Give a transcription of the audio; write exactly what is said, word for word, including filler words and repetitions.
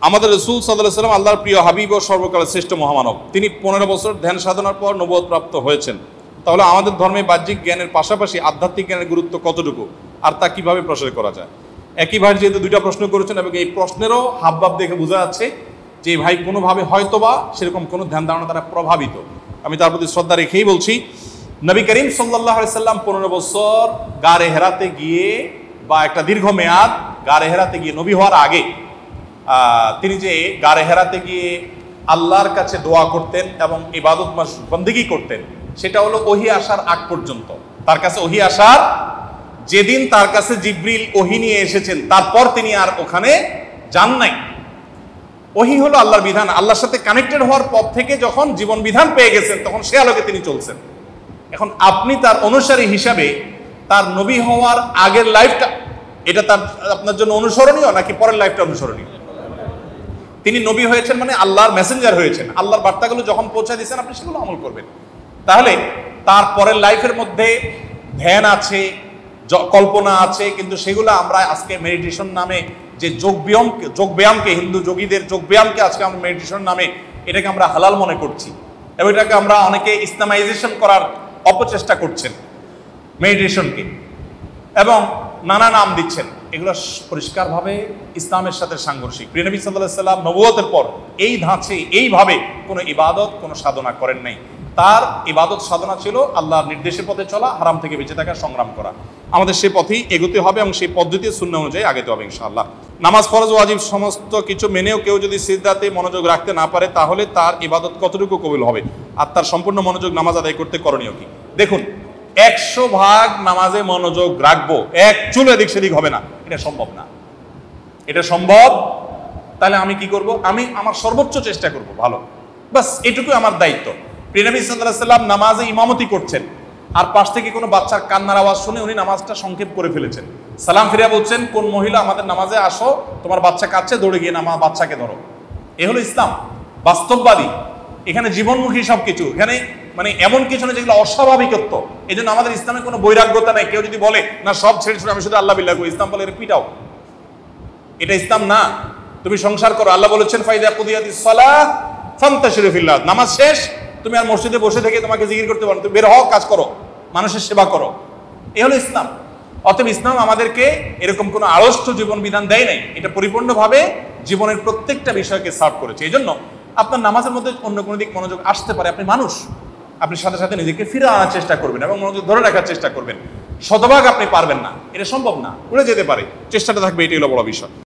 আমাদের রাসূল সাল্লাল্লাহু আলাইহি ওয়াসাল্লাম আল্লাহর প্রিয় হাবিব ও সর্বকালের শ্রেষ্ঠ মহামানব। তিনি পনেরো বছর ধ্যান সাধনার পর নবুয়ত প্রাপ্ত হয়েছেন। তাহলে আমাদের ধর্মে বাহ্যিক জ্ঞানের পাশাপাশি আধ্যাত্মিক জ্ঞানের গুরুত্ব কতটুকু, আর তা কিভাবে প্রসার করা যায়? একই ভাই যেহেতু দুইটা প্রশ্ন করেছেন এবং এই প্রশ্নেরও হাবভাব দেখে বোঝা যাচ্ছে যে এই ভাই কোনোভাবে হয়তোবা সেরকম কোনো ধ্যান ধারণা দ্বারা প্রভাবিত। আমি তার প্রতি শ্রদ্ধা রেখেই বলছি, নবী করিম সাল্লাল্লাহু আলাইহি সাল্লাম পনেরো বছর গারে হেরাতে গিয়ে বা একটা দীর্ঘ মেয়াদ গারে হেরাতে গিয়ে নবী হওয়ার আগে তিনি যে গারে হেরাতে গিয়ে আল্লাহর কাছে দোয়া করতেন এবং ইবাদত বন্দেগী করতেন, সেটা হলো ওহী আসার আগ পর্যন্ত। তার কাছে ওহী আসার যেদিন তার কাছে জিবরিল ওহী নিয়ে এসেছেন তারপর তিনি আর ওখানে যান নাই। ওহী হলো আল্লাহর বিধান, আল্লাহর সাথে কানেক্টেড হওয়ার পর থেকে যখন জীবন বিধান পেয়ে গেছেন তখন সে আলোকে তিনি চলছেন। এখন আপনি তার অনুসারী হিসাবে তার নবী হওয়ার আগের লাইফটা এটা তার আপনার জন্য অনুসরণীয় নাকি পরের লাইফটা অনুসরণীয়? তিনি নবী হয়েছেন মানে আল্লাহর মেসেঞ্জার হয়েছেন, আল্লাহর বার্তাগুলো যখন পৌঁছে দিয়েছেন আপনি সেগুলো আমল করবেন। তাহলে তার পরের লাইফের মধ্যে ধ্যান আছে, কল্পনা আছে, কিন্তু সেগুলো আমরা আজকে মেডিটেশন নামে যে যোগ ব্যায়াম যোগ ব্যায়ামকে হিন্দু যোগীদের যোগ ব্যায়ামকে আজকে আমরা মেডিটেশন নামে এটাকে আমরা হালাল মনে করছি এবং এটাকে আমরা অনেকে ইসলামাইজেশন করার অপচেষ্টা করছেন মেডিটেশনকে এবং নানা নাম দিচ্ছেন। এগুলো পরিষ্কারভাবে ইসলামের সাথে সাংঘর্ষিক। প্রিয় নবী সাল্লাল্লাহু আলাইহি সাল্লাম নবুয়তের পর এই ধাঁচে এইভাবে কোনো ইবাদত কোনো সাধনা করেন নাই। তার ইবাদত সাধনা ছিল আল্লাহর নির্দেশের পথে চলা, হারাম থেকে বেঁচে থাকা, সংগ্রাম করা। আমাদের সেই পথেই এগোতে হবে এবং সেই পদ্ধতি সুন্নাহ অনুযায়ী আগাতে হবে ইনশাআল্লাহ। নামাজ ফরজ ওয়াজিব সমস্ত কিছু মেনেও কেউ যদি সিজদাতে মনোযোগ রাখতে না পারে তাহলে তার ইবাদত কতটুকু কবুল হবে, আর তার সম্পূর্ণ মনোযোগ নামাজ আদায় করতে করণীয় কি? দেখুন, একশো ভাগ নামাজে মনোযোগ রাখবো, এক চুল এদিক সেদিক হবে না, এটা সম্ভব না। এটা সম্ভব, তাহলে আমি কি করব? আমি আমার সর্বোচ্চ চেষ্টা করব ভালো, বাস এটুকু আমার দায়িত্ব। প্রিয় নবী সাল্লাল্লাহু আলাইহি সাল্লাম নামাজে ইমামতি করছেন আর পাশ থেকে কোনো বাচ্চার কান্নার আওয়াজ শুনে উনি নামাজটা সংক্ষেপ করে ফেলেছেন। সালাম ফিরিয়া বলছেন, কোন মহিলা আমাদের নামাজে আসো, তোমার বাচ্চা কাঁদছে, দৌড়ে গিয়ে নামা বাচ্চাকে ধরো। এ হলো ইসলাম, বাস্তববাদী। এখানে জীবনমুখী সবকিছু, এখানে মানে এমন কিছু না যেগুলো অস্বাভাবিকত্ব। এই জন্য আমাদের ইসলামে কোনো বৈরাগ্যতা নাই। কেউ যদি বলে না সব ছেড়ে ছুড়ে আমি শুধু আল্লাহ বিল্লাহ করি, ইসলাম বলে পিটাও, এটা ইসলাম না। তুমি সংসার করো, আল্লাহ বলেছেন ফাইদা কুদিয়াতিস সালাহ ফান্তাশিরু ফিল্লাহ, নামাজ শেষ, তুমি আর মসজিদে বসে থেকে তোমাকে জিকির করতে পারো, তুমি বের হও, কাজ করো, মানুষের সেবা করো। এ হলো ইসলাম। অতএব ইসলাম আমাদেরকে এরকম কোনো আড়ষ্ট জীবন বিধান দেয় নাই, এটা পরিপূর্ণভাবে জীবনের প্রত্যেকটা বিষয়কে সার্ভ করেছে। এই জন্য আপনার নামাজের মধ্যে অন্য কোনো দিক মনোযোগ আসতে পারে, আপনি মানুষ, আপনি সাথে সাথে নিজেকে ফিরে আনার চেষ্টা করবেন এবং মনোযোগ ধরে রাখার চেষ্টা করবেন। শতভাগ আপনি পারবেন না, এটা সম্ভব না, উড়ে যেতে পারে, চেষ্টাটা থাকবে, এটাই হলো বড় বিষয়।